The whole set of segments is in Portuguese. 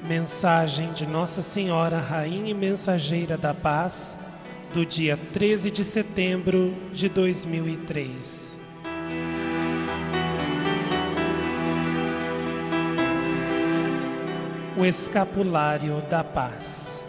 Mensagem de Nossa Senhora, Rainha e Mensageira da Paz, do dia 13 de setembro de 2003. O Escapulário da Paz.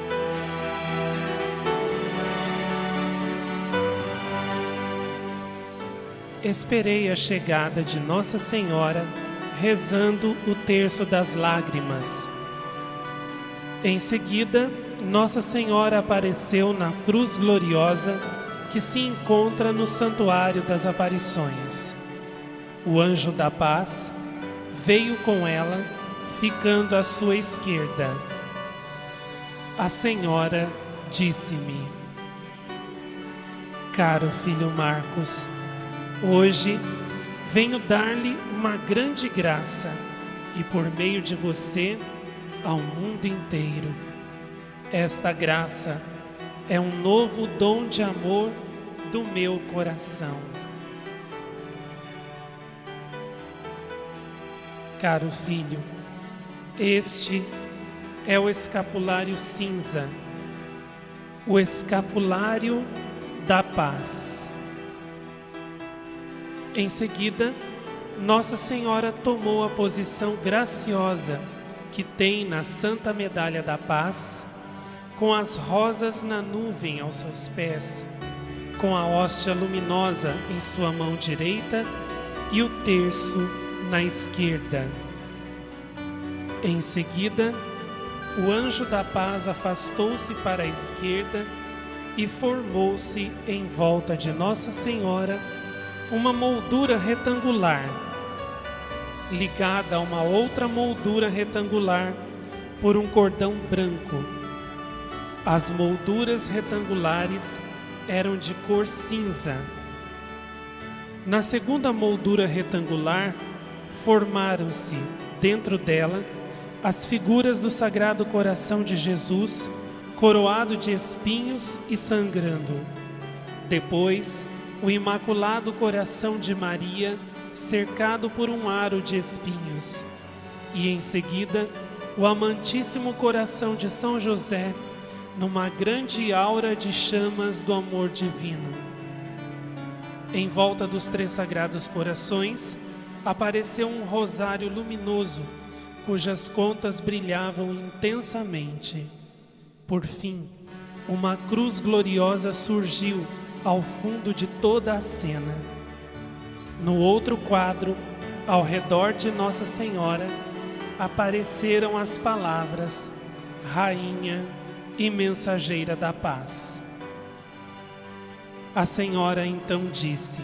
Esperei a chegada de Nossa Senhora, rezando o terço das lágrimas. Em seguida, Nossa Senhora apareceu na cruz gloriosa que se encontra no Santuário das Aparições. O anjo da paz veio com ela, ficando à sua esquerda. A Senhora disse-me: Caro filho Marcos, hoje venho dar-lhe uma grande graça e por meio de você ao mundo inteiro. Esta graça é um novo dom de amor do meu coração. Caro filho, este é o escapulário cinza, o escapulário da paz. Em seguida, Nossa Senhora tomou a posição graciosa que tem na Santa Medalha da Paz, com as rosas na nuvem aos seus pés, com a hóstia luminosa em sua mão direita e o terço na esquerda. Em seguida, o anjo da paz afastou-se para a esquerda e formou-se em volta de Nossa Senhora uma moldura retangular, ligada a uma outra moldura retangular por um cordão branco. As molduras retangulares eram de cor cinza. Na segunda moldura retangular, formaram-se, dentro dela, as figuras do Sagrado Coração de Jesus, coroado de espinhos e sangrando. Depois, o Imaculado Coração de Maria, cercado por um aro de espinhos. E em seguida, o amantíssimo coração de São José, numa grande aura de chamas do amor divino. Em volta dos três sagrados corações, apareceu um rosário luminoso, cujas contas brilhavam intensamente. Por fim, uma cruz gloriosa surgiu ao fundo de toda a cena. No outro quadro, ao redor de Nossa Senhora, apareceram as palavras Rainha e Mensageira da Paz. A Senhora então disse: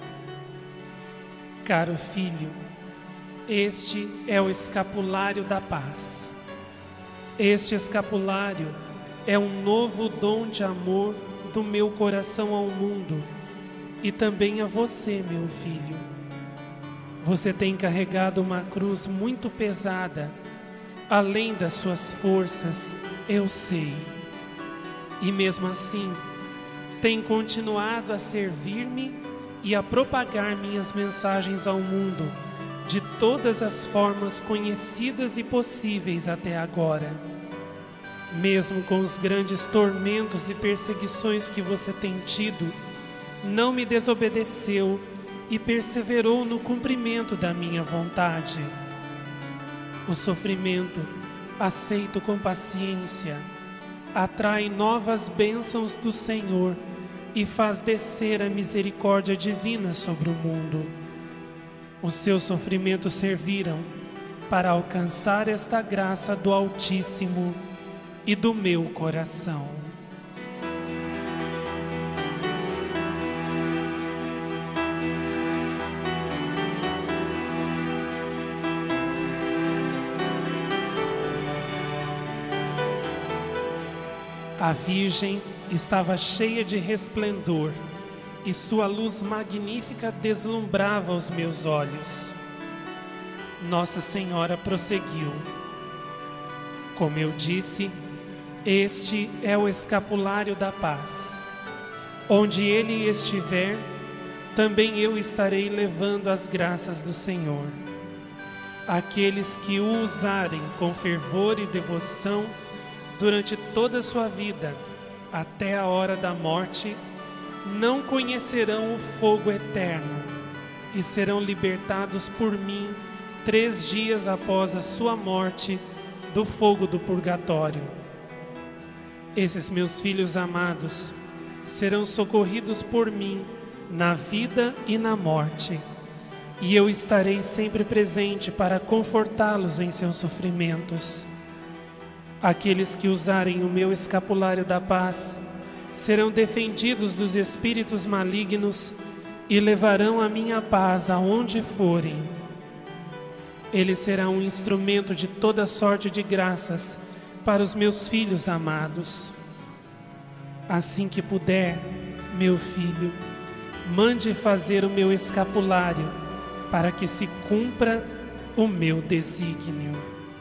Caro filho, este é o escapulário da paz. Este escapulário é um novo dom de amor do meu coração ao mundo e também a você, meu filho. Você tem carregado uma cruz muito pesada, além das suas forças, eu sei. E mesmo assim, tem continuado a servir-me e a propagar minhas mensagens ao mundo de todas as formas conhecidas e possíveis até agora. Mesmo com os grandes tormentos e perseguições que você tem tido, não me desobedeceu e perseverou no cumprimento da minha vontade. O sofrimento, aceito com paciência, atrai novas bênçãos do Senhor e faz descer a misericórdia divina sobre o mundo. Os seus sofrimentos serviram para alcançar esta graça do Altíssimo e do meu coração. A Virgem estava cheia de resplendor e sua luz magnífica deslumbrava os meus olhos. Nossa Senhora prosseguiu: Como eu disse, este é o escapulário da paz. Onde ele estiver, também eu estarei levando as graças do Senhor. Aqueles que o usarem com fervor e devoção durante toda a sua vida, até a hora da morte, não conhecerão o fogo eterno e serão libertados por mim 3 dias após a sua morte do fogo do purgatório. Esses meus filhos amados serão socorridos por mim na vida e na morte, e eu estarei sempre presente para confortá-los em seus sofrimentos. Aqueles que usarem o meu escapulário da paz serão defendidos dos espíritos malignos e levarão a minha paz aonde forem. Ele será um instrumento de toda sorte de graças para os meus filhos amados. Assim que puder, meu filho, mande fazer o meu escapulário para que se cumpra o meu desígnio.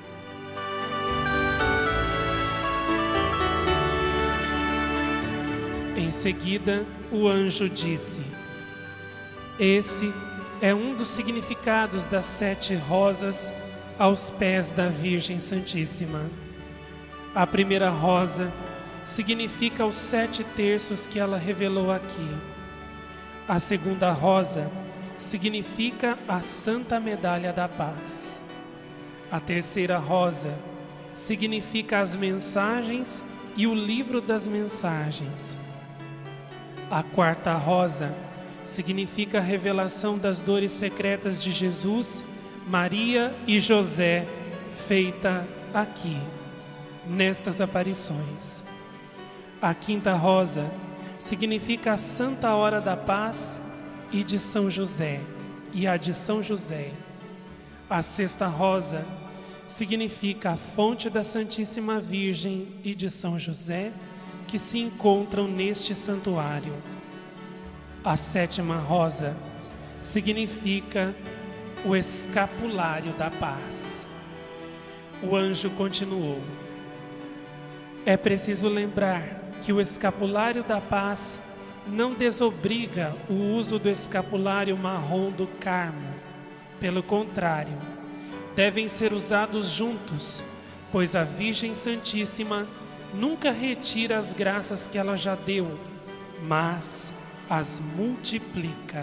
Em seguida, o anjo disse: esse é um dos significados das 7 rosas aos pés da Virgem Santíssima. A primeira rosa significa os 7 terços que ela revelou aqui. A segunda rosa significa a Santa Medalha da Paz. A terceira rosa significa as mensagens e o livro das mensagens. A quarta rosa significa a revelação das dores secretas de Jesus, Maria e José, feita aqui, nestas aparições. A quinta rosa significa a Santa Hora da Paz e de São José, e a de São José. A sexta rosa significa a fonte da Santíssima Virgem e de São José, que se encontram neste santuário. A sétima rosa significa o escapulário da paz. O anjo continuou: é preciso lembrar que o escapulário da paz não desobriga o uso do escapulário marrom do Carmo. Pelo contrário, devem ser usados juntos, pois a Virgem Santíssima nunca retira as graças que ela já deu, mas as multiplica.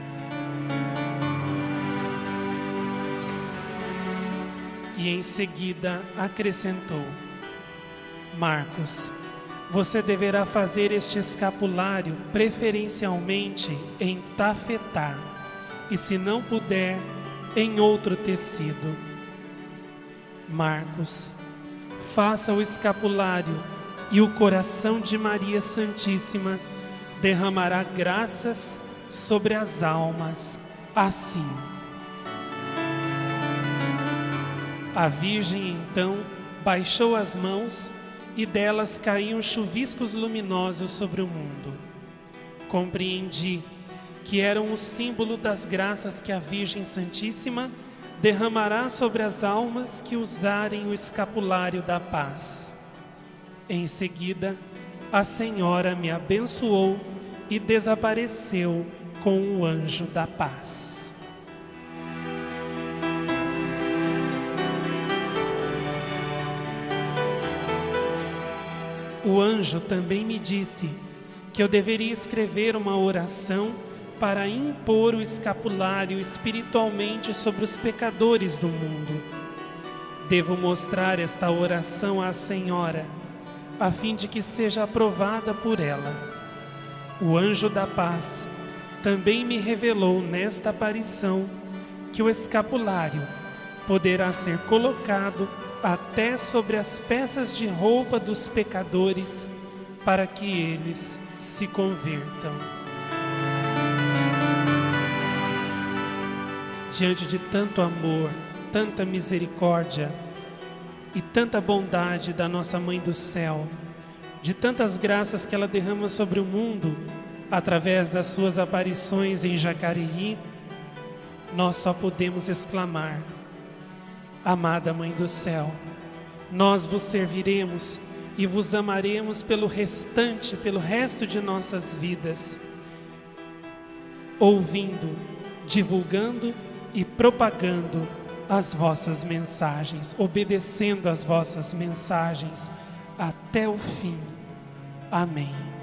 E em seguida acrescentou: Marcos, você deverá fazer este escapulário preferencialmente em tafetá, e se não puder, em outro tecido. Marcos, faça o escapulário e o coração de Maria Santíssima derramará graças sobre as almas, assim. A Virgem então baixou as mãos e delas caíam chuviscos luminosos sobre o mundo. Compreendi que eram o símbolo das graças que a Virgem Santíssima derramará sobre as almas que usarem o escapulário da paz. Em seguida, a Senhora me abençoou e desapareceu com o anjo da paz. O anjo também me disse que eu deveria escrever uma oração para impor o escapulário espiritualmente sobre os pecadores do mundo. Devo mostrar esta oração à Senhora, a fim de que seja aprovada por ela. O anjo da paz também me revelou nesta aparição que o escapulário poderá ser colocado até sobre as peças de roupa dos pecadores, para que eles se convertam. Diante de tanto amor, tanta misericórdia e tanta bondade da nossa Mãe do Céu, de tantas graças que ela derrama sobre o mundo através das suas aparições em Jacareí, nós só podemos exclamar: amada Mãe do Céu, nós vos serviremos e vos amaremos pelo resto de nossas vidas, ouvindo, divulgando e propagando as vossas mensagens, obedecendo as vossas mensagens até o fim. Amém.